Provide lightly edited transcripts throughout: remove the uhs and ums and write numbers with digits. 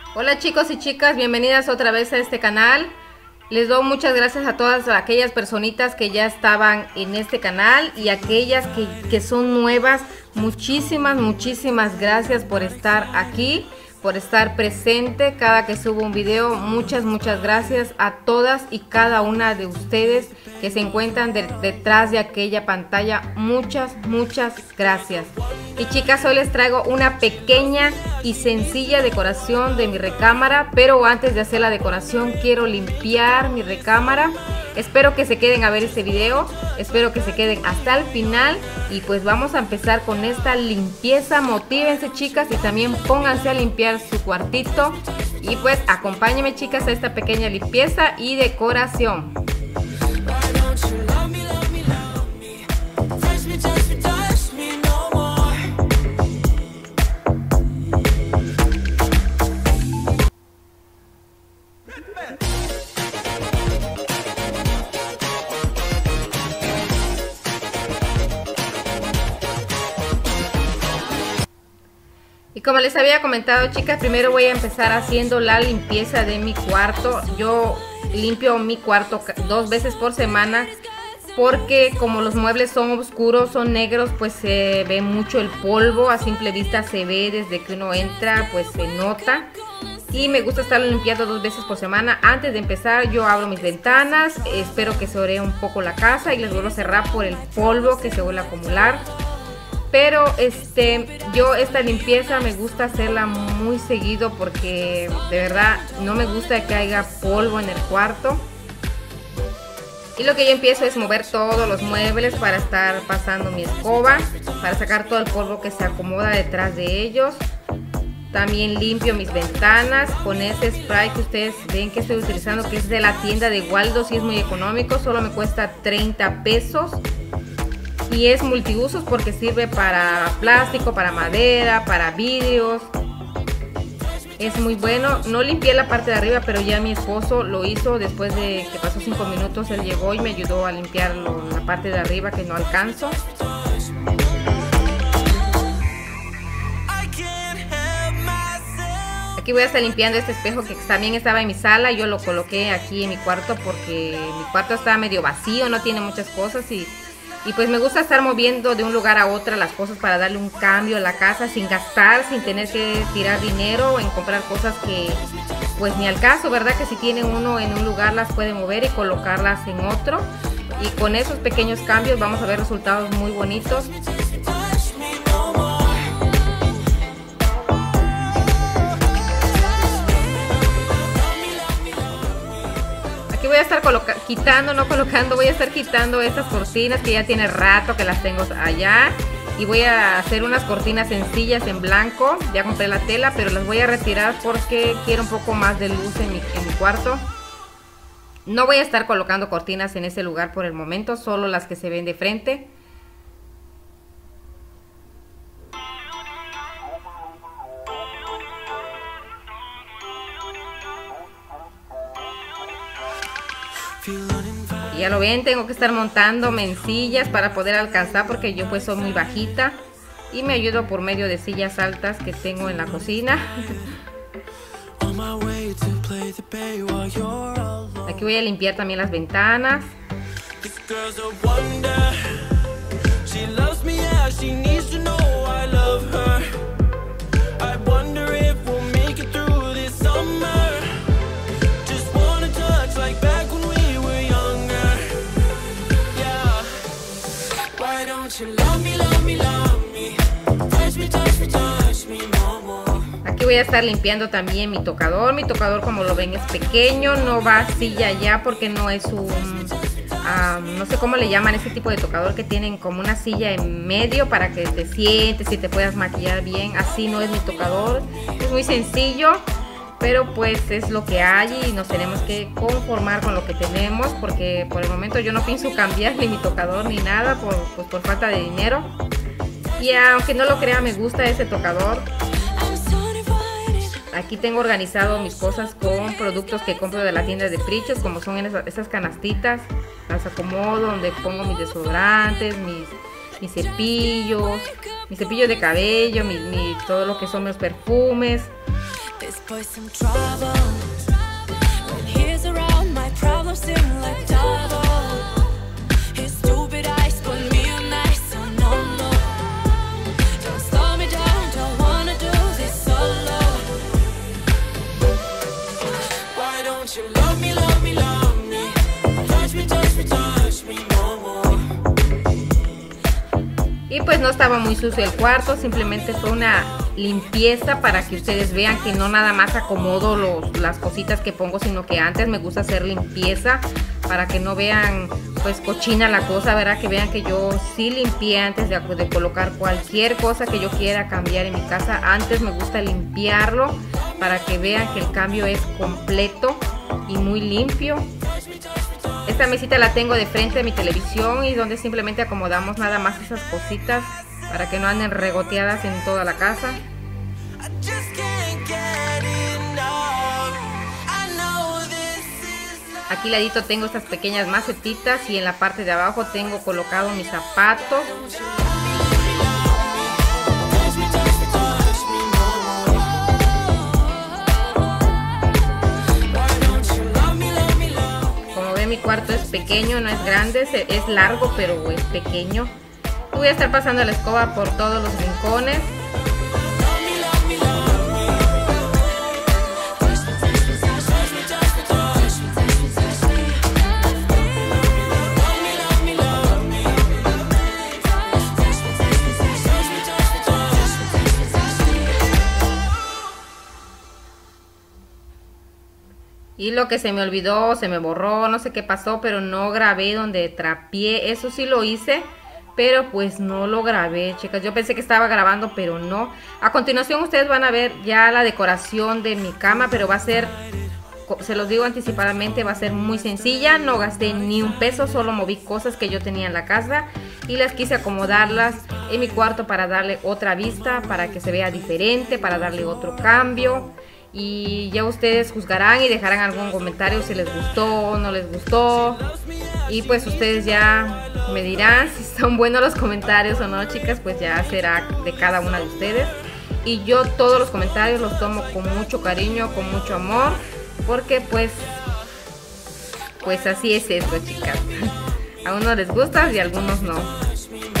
Hola chicos y chicas, bienvenidas otra vez a este canal. Les doy muchas gracias a todas aquellas personitas que ya estaban en este canal y aquellas que son nuevas. Muchísimas gracias por estar aquí, por estar presente cada que subo un video. Muchas gracias a todas y cada una de ustedes que se encuentran detrás de aquella pantalla. Muchas gracias. Y chicas, hoy les traigo una pequeña y sencilla decoración de mi recámara, pero antes de hacer la decoración quiero limpiar mi recámara. Espero que se queden a ver este video, espero que se queden hasta el final y pues vamos a empezar con esta limpieza. Motívense chicas y también pónganse a limpiar su cuartito y pues acompáñenme chicas a esta pequeña limpieza y decoración. Y como les había comentado chicas, primero voy a empezar haciendo la limpieza de mi cuarto. Yo limpio mi cuarto 2 veces por semana porque como los muebles son oscuros, son negros, pues se ve mucho el polvo. A simple vista se ve desde que uno entra, pues se nota. Y me gusta estarlo limpiando 2 veces por semana. Antes de empezar yo abro mis ventanas, espero que se ore un poco la casa y les vuelvo a cerrar por el polvo que se vuelve a acumular. Pero yo esta limpieza me gusta hacerla muy seguido porque de verdad no me gusta que haya polvo en el cuarto. Y lo que yo empiezo es mover todos los muebles para estar pasando mi escoba, para sacar todo el polvo que se acomoda detrás de ellos. También limpio mis ventanas con ese spray que ustedes ven que estoy utilizando, que es de la tienda de Waldos y es muy económico, solo me cuesta 30 pesos. Y es multiusos porque sirve para plástico, para madera, para vidrios. Es muy bueno. No limpié la parte de arriba, pero ya mi esposo lo hizo después de que pasó 5 minutos. Él llegó y me ayudó a limpiar la parte de arriba que no alcanzo. Aquí voy a estar limpiando este espejo que también estaba en mi sala. Yo lo coloqué aquí en mi cuarto porque mi cuarto está medio vacío, no tiene muchas cosas y pues me gusta estar moviendo de un lugar a otro las cosas para darle un cambio a la casa sin gastar, sin tener que tirar dinero en comprar cosas que pues ni al caso, ¿verdad? Que si tiene uno en un lugar las puede mover y colocarlas en otro. Y con esos pequeños cambios vamos a ver resultados muy bonitos. Voy a estar voy a estar quitando estas cortinas que ya tiene rato que las tengo allá. Y voy a hacer unas cortinas sencillas en blanco. Ya compré la tela, pero las voy a retirar porque quiero un poco más de luz en mi cuarto. No voy a estar colocando cortinas en ese lugar por el momento, solo las que se ven de frente. Y ya lo ven, tengo que estar montando mencillas para poder alcanzar porque yo pues soy muy bajita y me ayudo por medio de sillas altas que tengo en la cocina. Aquí voy a limpiar también las ventanas. Aquí voy a estar limpiando también mi tocador. Mi tocador, como lo ven, es pequeño, no va silla ya porque no es un no sé cómo le llaman ese tipo de tocador que tienen como una silla en medio para que te sientes y te puedas maquillar bien. Así no es mi tocador, es muy sencillo, pero pues es lo que hay y nos tenemos que conformar con lo que tenemos porque por el momento yo no pienso cambiar ni mi tocador ni nada por falta de dinero. Y aunque no lo crea, me gusta ese tocador. Aquí tengo organizado mis cosas con productos que compro de la tienda de Prichos, como son esas canastitas. Las acomodo donde pongo mis desodorantes, mis cepillos de cabello, todo lo que son los perfumes. this boy's some trouble. When he's around, my problems seem like double. His stupid eyes put me on ice, so no, no. Don't slow me down, don't wanna do this solo. Why don't you love me, love me, love me? Touch me, touch me, touch me no more. Y pues no estaba muy sucio el cuarto, simplemente fue una limpieza para que ustedes vean que no nada más acomodo las cositas que pongo, sino que antes me gusta hacer limpieza para que no vean pues cochina la cosa, ¿verdad? Que vean que yo sí limpié antes de colocar cualquier cosa que yo quiera cambiar en mi casa. Antes me gusta limpiarlo para que vean que el cambio es completo y muy limpio. Esta mesita la tengo de frente a mi televisión y donde simplemente acomodamos nada más esas cositas para que no anden regoteadas en toda la casa. Aquí ladito tengo estas pequeñas macetitas y en la parte de abajo tengo colocado mis zapatos. Como ven, mi cuarto es pequeño, no es grande, es largo, pero es pequeño. Voy a estar pasando la escoba por todos los rincones. Y lo que se me olvidó, se me borró, no sé qué pasó, pero no grabé donde trapié. Eso sí lo hice, pero pues no lo grabé, chicas. Yo pensé que estaba grabando, pero no. A continuación ustedes van a ver ya la decoración de mi cama, pero va a ser, se los digo anticipadamente, va a ser muy sencilla. No gasté ni un peso, solo moví cosas que yo tenía en la casa y las quise acomodarlas en mi cuarto para darle otra vista, para que se vea diferente, para darle otro cambio. Y ya ustedes juzgarán y dejarán algún comentario si les gustó o no les gustó. Y pues ustedes ya me dirán si son buenos los comentarios o no, chicas. Pues ya será de cada una de ustedes. Y yo todos los comentarios los tomo con mucho cariño, con mucho amor, porque pues así es esto, chicas. A unos les gusta y a algunos no.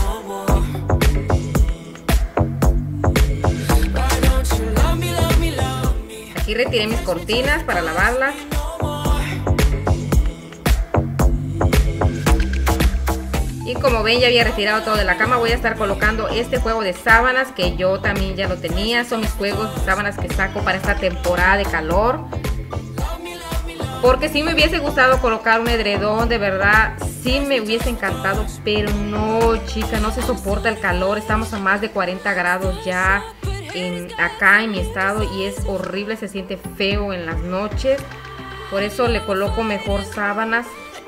Aquí retiré mis cortinas para lavarlas. Y como ven, ya había retirado todo de la cama. Voy a estar colocando este juego de sábanas que yo también ya lo tenía. Son mis juegos de sábanas que saco para esta temporada de calor. Porque sí me hubiese gustado colocar un edredón, de verdad, sí me hubiese encantado. Pero no, chica, no se soporta el calor. Estamos a más de 40 grados ya acá en mi estado y es horrible, se siente feo en las noches. Por eso le coloco mejor sábanas.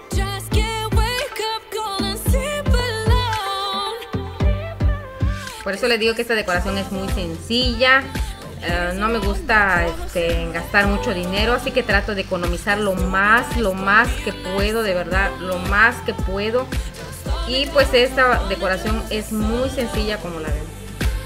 Por eso les digo que esta decoración es muy sencilla. No me gusta gastar mucho dinero, así que trato de economizar lo más que puedo, de verdad, lo más que puedo. Y pues esta decoración es muy sencilla como la ven.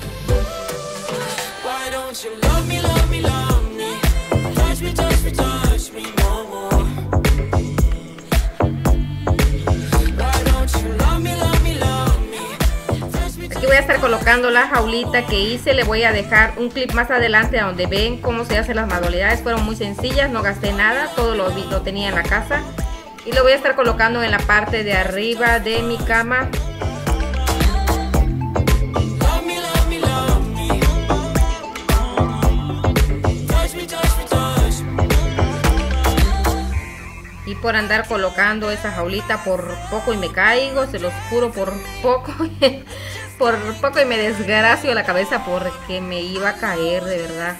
Aquí voy a estar colocando la jaulita que hice. Le voy a dejar un clip más adelante donde ven cómo se hacen las manualidades. Fueron muy sencillas, no gasté nada, todo lo tenía en la casa. Y lo voy a estar colocando en la parte de arriba de mi cama. Y por andar colocando esa jaulita por poco y me caigo, se los juro, por poco y me desgracio la cabeza porque me iba a caer, de verdad.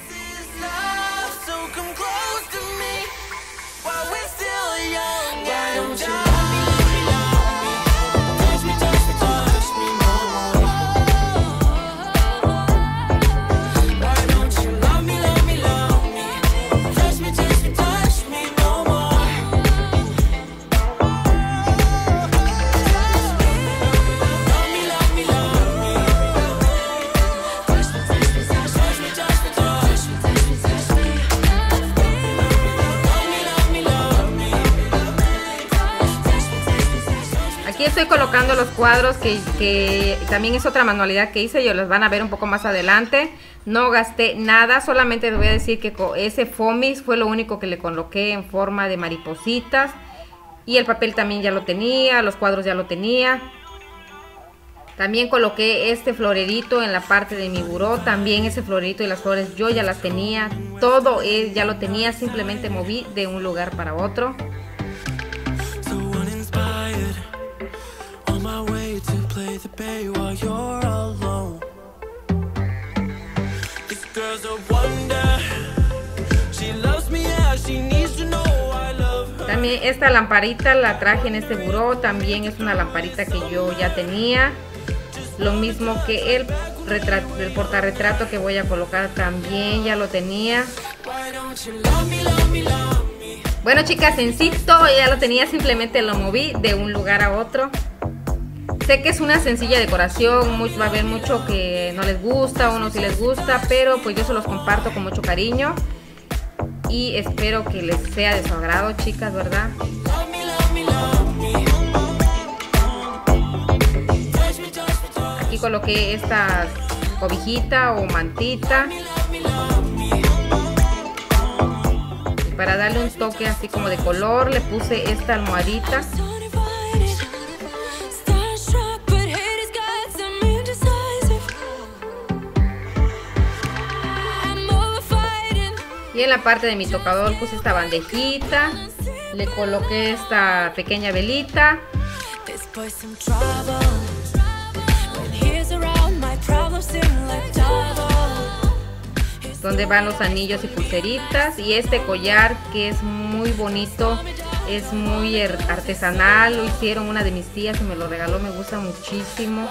estoy colocando los cuadros que también es otra manualidad que hice, ellos los van a ver un poco más adelante. No gasté nada, solamente les voy a decir que ese foamy fue lo único que le coloqué en forma de maripositas. Y el papel también ya lo tenía, los cuadros ya lo tenía. También coloqué este florerito en la parte de mi buró, también ese florerito y las flores yo ya las tenía. Todo ya lo tenía, simplemente moví de un lugar para otro. También esta lamparita la traje en este buró, también es una lamparita que yo ya tenía. Lo mismo que el portarretrato que voy a colocar también ya lo tenía. Bueno, chicas, sencillo, ya lo tenía, simplemente lo moví de un lugar a otro. Sé que es una sencilla decoración, va a haber mucho que no les gusta, unos sí les gusta, pero pues yo se los comparto con mucho cariño. Y espero que les sea de su agrado, chicas, ¿verdad? Aquí coloqué esta cobijita o mantita. Y para darle un toque así como de color, le puse esta almohadita. Y en la parte de mi tocador puse esta bandejita, le coloqué esta pequeña velita. Donde van los anillos y pulseritas. Y este collar que es muy bonito, es muy artesanal. Lo hicieron una de mis tías y me lo regaló, me gusta muchísimo.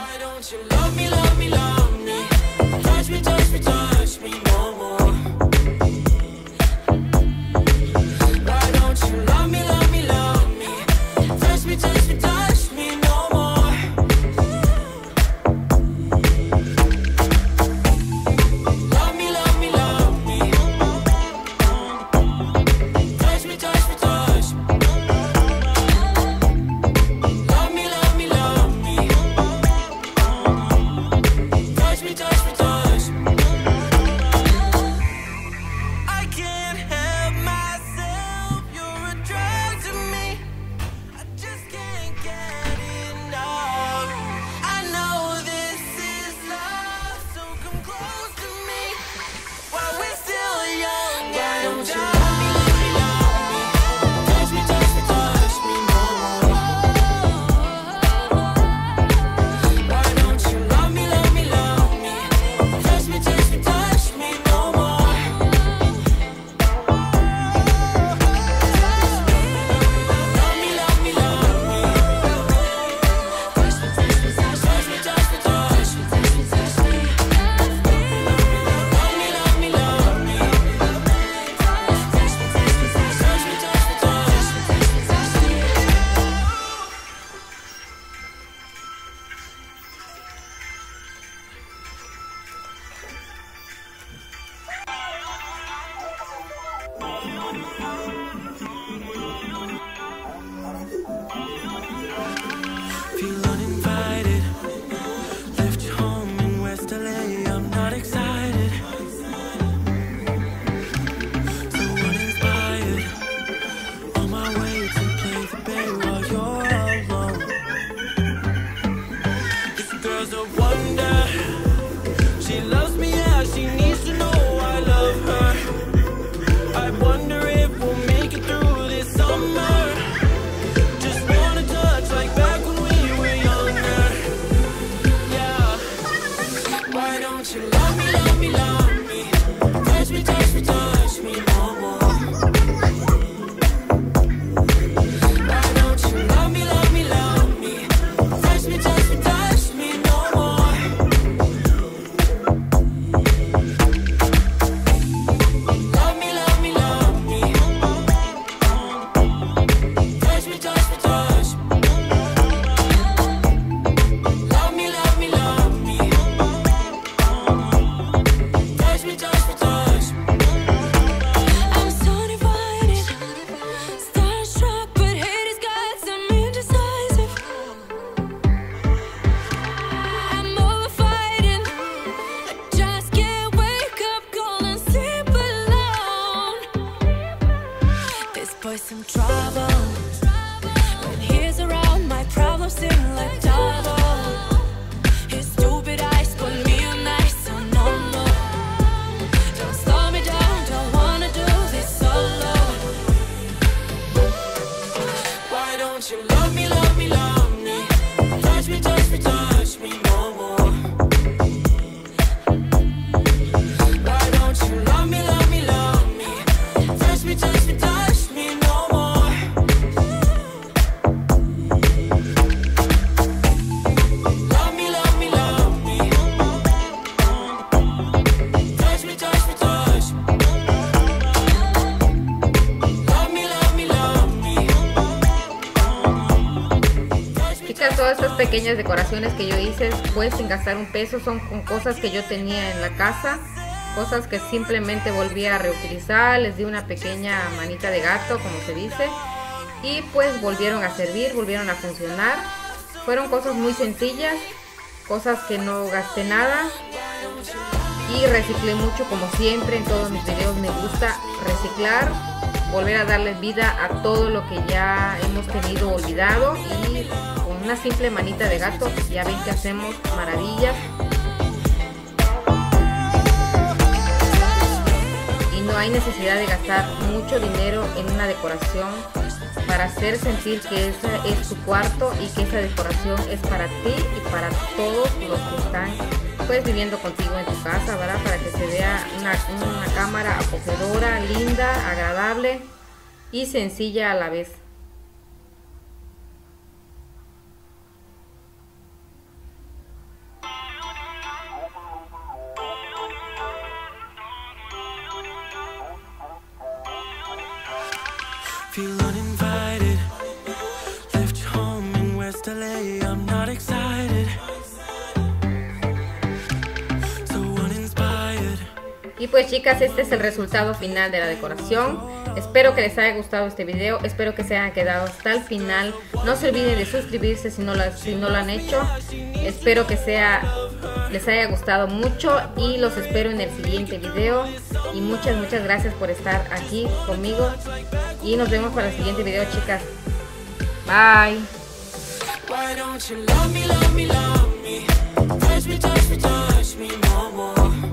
She needs to know I love her. I wonder if we'll make it through. some trouble. When he's around, my problems seem like double. His stupid eyes put me on ice, so no, no. Don't slow me down, don't wanna do this solo. Why don't you love me, love me, love me? Touch me, touch me, touch me no more. Why don't you love me, love me, love me? Touch me, touch me, touch me no more. Love me, love me, love me. Touch me, touch me, touch me. Love me, love me, love me. Chicas, todas estas pequeñas decoraciones que yo hice, pues sin gastar un peso, son con cosas que yo tenía en la casa, cosas que simplemente volví a reutilizar, les di una pequeña manita de gato, como se dice, y pues volvieron a servir, volvieron a funcionar. Fueron cosas muy sencillas, cosas que no gasté nada y reciclé mucho, como siempre en todos mis videos me gusta reciclar, volver a darle vida a todo lo que ya hemos tenido olvidado, y con una simple manita de gato ya ven que hacemos maravillas. Y no hay necesidad de gastar mucho dinero en una decoración para hacer sentir que ese es tu cuarto y que esa decoración es para ti y para todos los que están pues viviendo contigo en tu casa, ¿verdad? Para que se vea una cámara acogedora, linda, agradable y sencilla a la vez. Feel uninvited. Left home in West LA. I'm not excited. So uninspired. Y pues chicas, este es el resultado final de la decoración. Espero que les haya gustado este video, espero que se hayan quedado hasta el final. No se olviden de suscribirse si no lo han hecho. Espero que les haya gustado mucho y los espero en el siguiente video. Y muchas gracias por estar aquí conmigo. Y nos vemos para el siguiente video, chicas. Bye. Why don't you love me, love me, love me? Touch me, touch me, touch me no more.